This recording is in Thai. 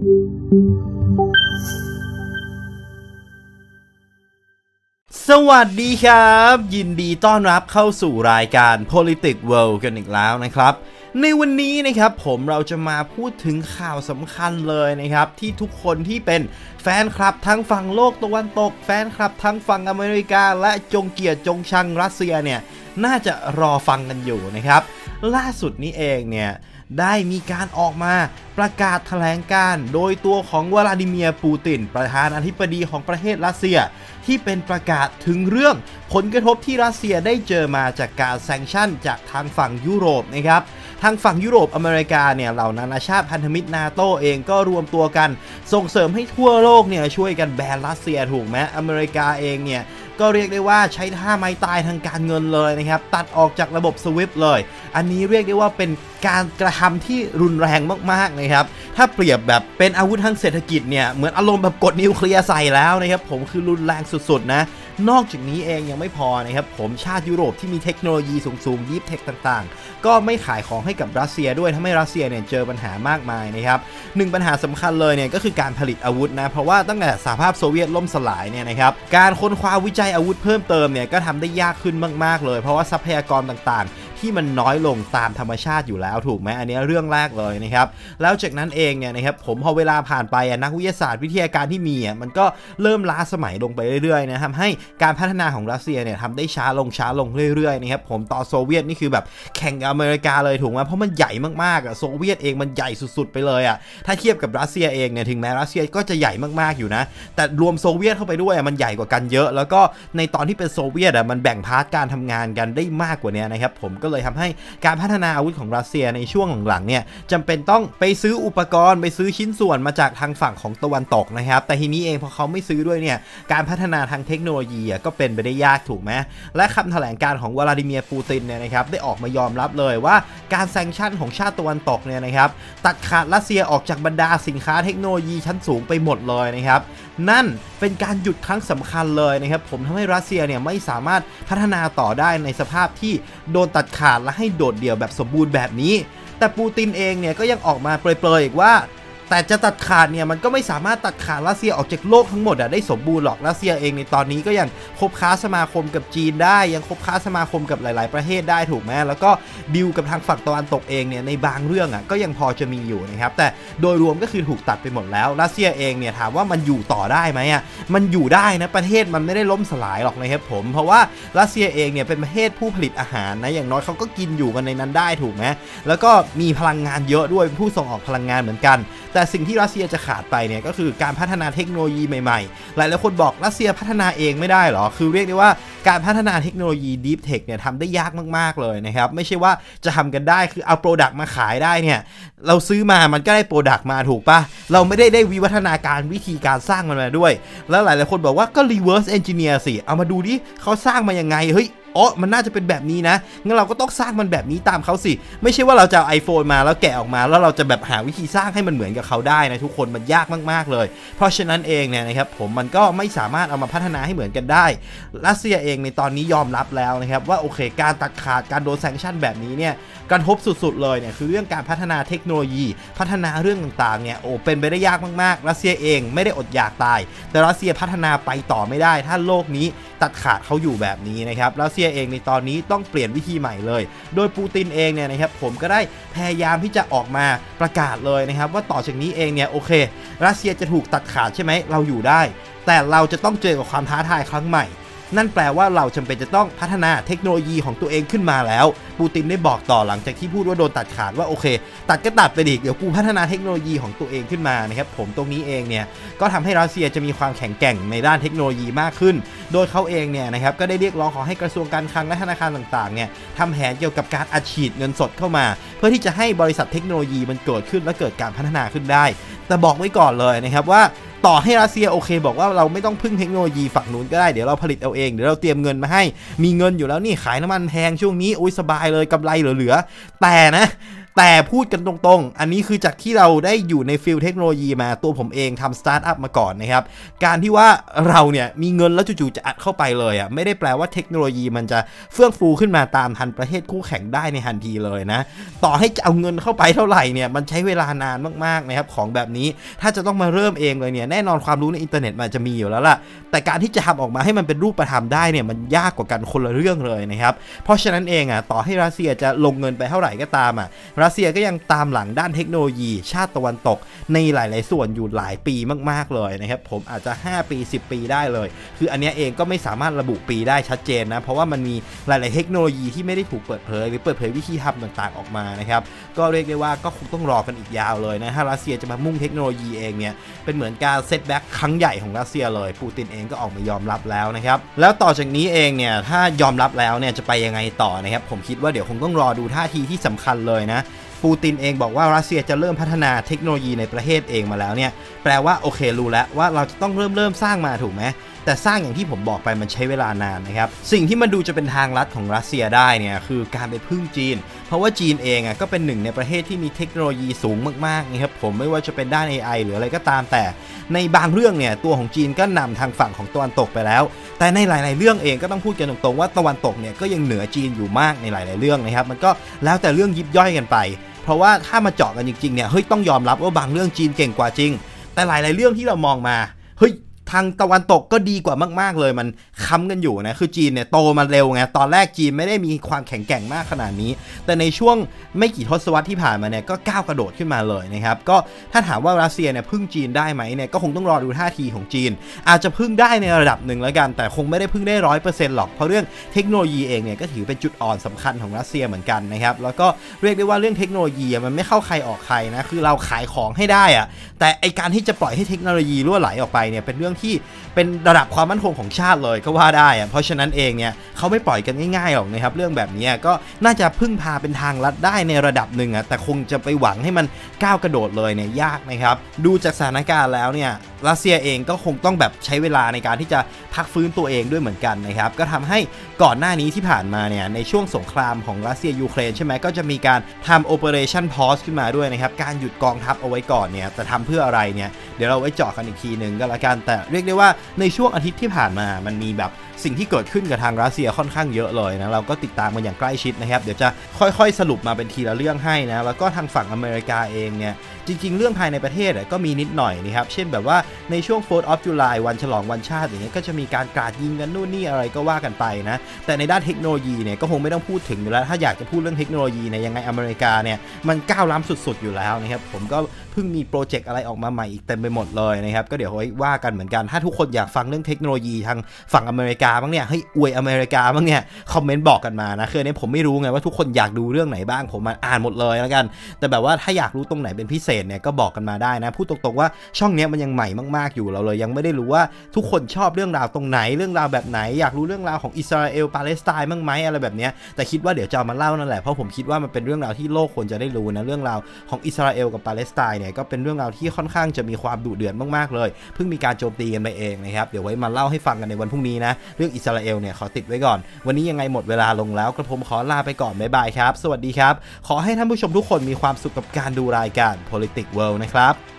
สวัสดีครับยินดีต้อนรับเข้าสู่รายการ Politics World กันอีกแล้วนะครับในวันนี้นะครับเราจะมาพูดถึงข่าวสำคัญเลยนะครับที่ทุกคนที่เป็นแฟนคลับทั้งฝั่งโลกตะวันตกแฟนคลับทั้งฝั่งอเมริกาและจงเกลียดจงชังรัสเซียเนี่ยน่าจะรอฟังกันอยู่นะครับล่าสุดนี้เองเนี่ยได้มีการออกมาประกาศแถลงการโดยตัวของวลาดิเมียร์ปูตินประธานาธิบดีของประเทศรัสเซียที่เป็นประกาศถึงเรื่องผลกระทบที่รัสเซียได้เจอมาจากการแซงชั่นจากทางฝั่งยุโรปนะครับทางฝั่งยุโรปอเมริกาเนี่ยเหล่านานาชาติพันธมิตรนาโตเองก็รวมตัวกันส่งเสริมให้ทั่วโลกเนี่ยช่วยกันแบนรัสเซียถูกไหมอเมริกาเองเนี่ยก็เรียกได้ว่าใช้ท่าไม้ตายทางการเงินเลยนะครับตัดออกจากระบบ SWIFT เลยอันนี้เรียกได้ว่าเป็นการกระทำที่รุนแรงมากๆนะครับถ้าเปรียบแบบเป็นอาวุธทางเศรษฐกิจเนี่ยเหมือนอารมณ์แบบกดนิวเคลียร์ใส่แล้วนะครับผมคือรุนแรงสุดๆนะนอกจากนี้เองยังไม่พอนะครับชาติยุโรปที่มีเทคโนโลยีสูงๆดีฟเทคต่างๆก็ไม่ขายของให้กับรัสเซียด้วยทำให้รัสเซียเนี่ยเจอปัญหามากมายนะครับหนึ่งปัญหาสำคัญเลยเนี่ยก็คือการผลิตอาวุธนะเพราะว่าตั้งแต่สหภาพโซเวียตล่มสลายเนี่ยนะครับการค้นคว้าวิจัยอาวุธเพิ่มเติมเนี่ยก็ทำได้ยากขึ้นมากๆเลยเพราะว่าทรัพยากรต่างๆที่มันน้อยลงตามธรรมชาติอยู่แล้วถูกไหมอันนี้เรื่องแรกเลยนะครับแล้วจากนั้นเองเนี่ยนะครับพอเวลาผ่านไปนักวิทยาศาสตร์วิทยาการที่มีมันก็เริ่มล้าสมัยลงไปเรื่อยๆนะทำให้การพัฒนาของรัสเซียเนี่ยทำได้ช้าลงเรื่อยๆนะครับต่อโซเวียตนี่คือแบบแข่งกับอเมริกาเลยถูกไหมเพราะมันใหญ่มากๆโซเวียตเองมันใหญ่สุดๆไปเลยถ้าเทียบกับรัสเซียเองเนี่ยถึงแม้รัสเซียก็จะใหญ่มากๆอยู่นะแต่รวมโซเวียตเข้าไปด้วยมันใหญ่กว่ากันเยอะแล้วก็ในตอนที่เป็นโซเวียตมันแบ่งพาร์ทการทำงานกันได้มากกว่านี้นะครับก็เลยทำให้การพัฒนาอาวุธของรัสเซียในช่วงหลังๆเนี่ยจำเป็นต้องไปซื้ออุปกรณ์ไปซื้อชิ้นส่วนมาจากทางฝั่งของตะวันตกนะครับแต่ทีนี้เองพอเขาไม่ซื้อด้วยเนี่ยการพัฒนาทางเทคโนโลยีก็เป็นไปได้ยากถูกไหมและคำแถลงการของวลาดิเมียร์ปูตินเนี่ยนะครับได้ออกมายอมรับเลยว่าการแซงชั่นของชาติตะวันตกเนี่ยนะครับตัดขาดรัสเซียออกจากบรรดาสินค้าเทคโนโลยีชั้นสูงไปหมดเลยนะครับนั่นเป็นการหยุดครั้งสำคัญเลยนะครับทำให้รัสเซียเนี่ยไม่สามารถพัฒนาต่อได้ในสภาพที่โดนตัดขาดและให้โดดเดี่ยวแบบสมบูรณ์แบบนี้แต่ปูตินเองเนี่ยก็ยังออกมาเปรยๆอีกว่าแต่จะตัดขาดเนี่ยมันก็ไม่สามารถตัดขาดรัสเซียออกจากโลกทั้งหมดได้สมบูรณ์หรอกรัสเซียเองในตอนนี้ก็ยังคบค้าสมาคมกับจีนได้ยังคบค้าสมาคมกับหลายๆประเทศได้ถูกไหมแล้วก็ดิวกับทางฝั่งตะวันตกเองเนี่ยในบางเรื่องก็ยังพอจะมีอยู่นะครับแต่โดยรวมก็คือถูกตัดไปหมดแล้วรัสเซียเองเนี่ยถามว่ามันอยู่ต่อได้ไหมมันอยู่ได้นะประเทศมันไม่ได้ล้มสลายหรอกนะครับเพราะว่ารัสเซียเองเนี่ยเป็นประเทศผู้ผลิตอาหารนะอย่างน้อยเขาก็กินอยู่กันในนั้นได้ถูกไหมแล้วก็มีพลังงานเยอะด้วยผู้ส่งออกพลังงานเหมือนกันแต่สิ่งที่รัสเซียจะขาดไปเนี่ยก็คือการพัฒนาเทคโนโลยีใหม่ๆหลายคนบอกรัสเซียพัฒนาเองไม่ได้หรอคือเรียกได้ว่าการพัฒนาเทคโนโลยี Deep Tech เนี่ยทำได้ยากมากๆเลยนะครับไม่ใช่ว่าจะทำกันได้คือเอาโปรดักต์มาขายได้เนี่ยเราซื้อมามันก็ได้โปรดักต์มาถูกปะเราไม่ได้วิวัฒนาการวิธีการสร้างมันมาด้วยแล้วหลายคนบอกว่าก็ reverse engineer สิเอามาดูดิเขาสร้างมายังไงเฮ้ยมันน่าจะเป็นแบบนี้นะงั้นเราก็ต้องสร้างมันแบบนี้ตามเขาสิไม่ใช่ว่าเราจะเอา iPhone มาแล้วแกะออกมาแล้วเราจะแบบหาวิธีสร้างให้มันเหมือนกับเขาได้นะทุกคนมันยากมากๆเลยเพราะฉะนั้นเองเนี่ยนะครับมันก็ไม่สามารถเอามาพัฒนาให้เหมือนกันได้รัสเซียเองในตอนนี้ยอมรับแล้วนะครับว่าโอเคการตัดขาดการโดนแซงชั่นแบบนี้เนี่ยกระทบสุดๆเลยเนี่ยคือเรื่องการพัฒนาเทคโนโลยีพัฒนาเรื่องต่างๆเนี่ยเป็นไปได้ยากมากๆรัสเซียเองไม่ได้อดอยากตายแต่รัสเซียพัฒนาไปต่อไม่ได้ถ้าโลกนี้ตัดขาดเขาอยู่แบบนี้นะครับรัสเซียเองในตอนนี้ต้องเปลี่ยนวิธีใหม่เลยโดยปูตินเองเนี่ยนะครับก็ได้พยายามที่จะออกมาประกาศเลยนะครับว่าต่อจากนี้เองเนี่ยโอเครัสเซียจะถูกตัดขาดใช่ไหมเราอยู่ได้แต่เราจะต้องเจอกับความท้าทายครั้งใหม่นั่นแปลว่าเราจำเป็นจะต้องพัฒนาเทคโนโลยีของตัวเองขึ้นมาแล้วปูตินได้บอกต่อหลังจากที่พูดว่าโดนตัดขาดว่าโอเคตัดก็ตัดไปดิเดี๋ยวกูพัฒนาเทคโนโลยีของตัวเองขึ้นมานะครับตรงนี้เองเนี่ยก็ทำให้รัสเซียจะมีความแข็งแกร่งในด้านเทคโนโลยีมากขึ้นโดยเขาเองเนี่ยนะครับก็ได้เรียกร้องขอให้กระทรวงการคลังและธนาคารต่างๆเนี่ยทำแผนเกี่ยวกับการอัดฉีดเงินสดเข้ามาเพื่อที่จะให้บริษัทเทคโนโลยีมันเกิดขึ้นและเกิดการพัฒนาขึ้นได้แต่บอกไว้ก่อนเลยนะครับว่าต่อให้รัสเซียโอเคบอกว่าเราไม่ต้องพึ่งเทคโนโลยีฝั่งนู้นก็ได้เดี๋ยวเราผลิตเอาเองเดี๋ยวเราเตรียมเงินมาให้มีเงินอยู่แล้วนี่ขายน้ำมันแพงช่วงนี้สบายเลยกำไรเหลือๆแต่นะแต่พูดกันตรงๆอันนี้คือจากที่เราได้อยู่ในฟิลเทคโนโลยีมาตัวผมเองทำสตาร์ทอัพมาก่อนนะครับการที่ว่าเราเนี่ยมีเงินแล้วจู่ๆจะอัดเข้าไปเลยอ่ะไม่ได้แปลว่าเทคโนโลยีมันจะเฟื่องฟูขึ้นมาตามทันประเทศคู่แข่งได้ในทันทีเลยนะต่อให้จะเอาเงินเข้าไปเท่าไหร่เนี่ยมันใช้เวลานานมากๆนะครับของแบบนี้ถ้าจะต้องมาเริ่มเองเลยเนี่ยแน่นอนความรู้ในอินเทอร์เน็ตมันจะมีอยู่แล้วล่ะแต่การที่จะทำออกมาให้มันเป็นรูปธรรมได้เนี่ยมันยากกว่ากันคนละเรื่องเลยนะครับเพราะฉะนั้นเองอ่ะต่อให้รัสเซียจะลงเงินไปเท่าไหร่ก็ตามอ่ะรัสเซียก็ยังตามหลังด้านเทคโนโลยีชาติตะวันตกในหลายๆส่วนอยู่หลายปีมากๆเลยนะครับผมอาจจะ5 ปี 10 ปีได้เลยคืออันนี้เองก็ไม่สามารถระบุปีได้ชัดเจนนะเพราะว่ามันมีหลายๆเทคโนโลยีที่ไม่ได้ถูกเปิดเผยหรือเปิดเผยวิธีทำต่างๆออกมานะครับก็เรียกได้ว่าก็คงต้องรอกันอีกยาวเลยนะถ้ารัสเซียจะมามุ่งเทคโนโลยีเองเนี่ยเป็นเหมือนการเซตแบ็กครั้งใหญ่ของรัสเซียเลยปูตินเองก็ออกมายอมรับแล้วนะครับแล้วต่อจากนี้เองเนี่ยถ้ายอมรับแล้วเนี่ยจะไปยังไงต่อนะครับผมคิดว่าเดี๋ยวคงต้องรอดูท่าทีที่สำคัญเลยนะปูตินเองบอกว่ารัสเซียจะเริ่มพัฒนาเทคโนโลยีในประเทศเองมาแล้วเนี่ยแปลว่าโอเครู้แล้วว่าเราจะต้องเริ่มสร้างมาถูกไหมแต่สร้างอย่างที่ผมบอกไปมันใช้เวลานานนะครับสิ่งที่มันดูจะเป็นทางลัดของรัสเซียได้เนี่ยคือการไปพึ่งจีนเพราะว่าจีนเองก็เป็นหนึ่งในประเทศที่มีเทคโนโลยีสูงมากๆนะครับผมไม่ว่าจะเป็นด้าน AI หรืออะไรก็ตามแต่ในบางเรื่องเนี่ยตัวของจีนก็นำทางฝั่งของตะวันตกไปแล้วแต่ในหลายๆเรื่องเองก็ต้องพูดกันตรงๆว่าตะวันตกเนี่ยก็ยังเหนือจีนอยู่มากในหลายๆเรื่องนะครับมันก็แล้วแต่เรื่องยิบย่อยกันไปเพราะว่าถ้ามาเจาะกันจริงๆเนี่ยเฮ้ยต้องยอมรับว่าบางเรื่องจีนเก่งกว่าจริงแต่หลายๆเรื่องที่เรามองมาเฮ้ยทางตะวันตกก็ดีกว่ามากๆเลยมันค้ำกันอยู่นะคือจีนเนี่ยโตมาเร็วไงตอนแรกจีนไม่ได้มีความแข็งแกร่งมากขนาดนี้แต่ในช่วงไม่กี่ทศวรรษที่ผ่านมาเนี่ยก็ก้าวกระโดดขึ้นมาเลยนะครับก็ถ้าถามว่ารัสเซียเนี่ยพึ่งจีนได้ไหมเนี่ยก็คงต้องรอดูท่าทีของจีนอาจจะพึ่งได้ในระดับหนึ่งแล้วกันแต่คงไม่ได้พึ่งได้ 100% หรอกเพราะเรื่องเทคโนโลยีเองเนี่ยก็ถือเป็นจุดอ่อนสำคัญของรัสเซียเหมือนกันนะครับแล้วก็เรียกได้ว่าเรื่องเทคโนโลยีมันไม่เข้าใครออกใครนะคือเราขายของให้ได้อะแต่ไอการที่จะปล่อยให้เทคโนโลยีรั่วไหลออกไปเนี่ยเป็นเรื่องที่เป็นระดับความมั่นคงของชาติเลยก็ว่าได้เพราะฉะนั้นเองเนี่ยเขาไม่ปล่อยกันง่ายๆหรอกนะครับเรื่องแบบนี้ก็น่าจะพึ่งพาเป็นทางลัดได้ในระดับหนึ่งแต่คงจะไปหวังให้มันก้าวกระโดดเลยเนี่ยยากนะครับดูจากสถานการณ์แล้วเนี่ยรัสเซียเองก็คงต้องแบบใช้เวลาในการที่จะพักฟื้นตัวเองด้วยเหมือนกันนะครับก็ทำให้ก่อนหน้านี้ที่ผ่านมาเนี่ยในช่วงสงครามของรัสเซียยูเครนใช่ไหมก็จะมีการทำ Operation Pause ขึ้นมาด้วยนะครับการหยุดกองทัพเอาไว้ก่อนเนี่ยแต่ทำเพื่ออะไรเนี่ยเดี๋ยวเราไว้เจาะกันอีกทีหนึ่งก็แล้วกันแต่เรียกได้ว่าในช่วงอาทิตย์ที่ผ่านมามันมีแบบสิ่งที่เกิดขึ้นกับทางรัสเซียค่อนข้างเยอะเลยนะเราก็ติดตามกันอย่างใกล้ชิดนะครับเดี๋ยวจะค่อยๆสรุปมาเป็นทีละเรื่องให้นะแล้วก็ทางฝั่งอเมริกาเองเนี่ยจริงๆเรื่องภายในประเทศก็มีนิดหน่อยนะครับเช่นแบบว่าในช่วง 4th of July วันฉลองวันชาติอย่างเงี้ยก็จะมีการกราดยิงกันนู่นนี่อะไรก็ว่ากันไปนะแต่ในด้านเทคโนโลยีเนี่ยก็คงไม่ต้องพูดถึงอยู่แล้วถ้าอยากจะพูดเรื่องเทคโนโลยีเนี่ยยังไงอเมริกาเนี่ยมันก้าวล้ำสุดๆอยู่แล้วนะครับผมก็เพิ่งมีโปรเจกต์อะไรออกมาใหม่อีกเต็มไปหมดเลยนะครับก็เดี๋ยวไว้ว่ากันเหมือนกันถ้าทุกคนอยากฟังเรื่องเทคโนโลยีทางฝั่งอเมริกาบ้างเนี่ยเฮ้ยอวยอเมริกาบ้างเนี่ยคอมเมนต์บอกกันมานะคืออันนี้ผมไม่รู้ไงว่าทุกคนอยากดูเรื่องไหนบ้างผมมาอ่านหมดเลยแล้วกันแต่แบบว่าถ้าอยากรู้ตรงไหนเป็นพิเศษเนี่ยก็บอกกันมาได้นะพูดตรงๆว่าช่องนี้มันยังใหม่มากๆอยู่เราเลยยังไม่ได้รู้ว่าทุกคนชอบเรื่องราวตรงไหนเรื่องราวแบบไหนอยากรู้เรื่องราวของอิสราเอลปาเลสไตน์บ้างไหมอะไรแบบนี้แต่คิดว่าเดี๋ยวจะมาเล่านั่นแหละเพราะผมคิดว่ามันเป็นเรื่องราวที่โลกควรจะได้รู้นะเรื่องราวของอิสราเอลกับปาเลสไตน์เนี่ยก็เป็นเรื่องราวที่ค่อนข้างจะมีความดุเดือดมากๆเลยเพิ่งมีการโจมตีกันไปเองนะครับเดี๋ยวไว้มาเล่าให้ฟังกันในวันพรุ่งนี้นะเรื่องอิสราเอลเนี่ยขอติดไว้ก่อนวันนี้ยังไงหมดเวลาลงแล้วกระผมขอลาไปก่อนบ๊ายบายครับสวัสดีครับขอให้ท่านผู้ชมทุกคนมีความสุขกับการดูรายการ Politics World นะครับ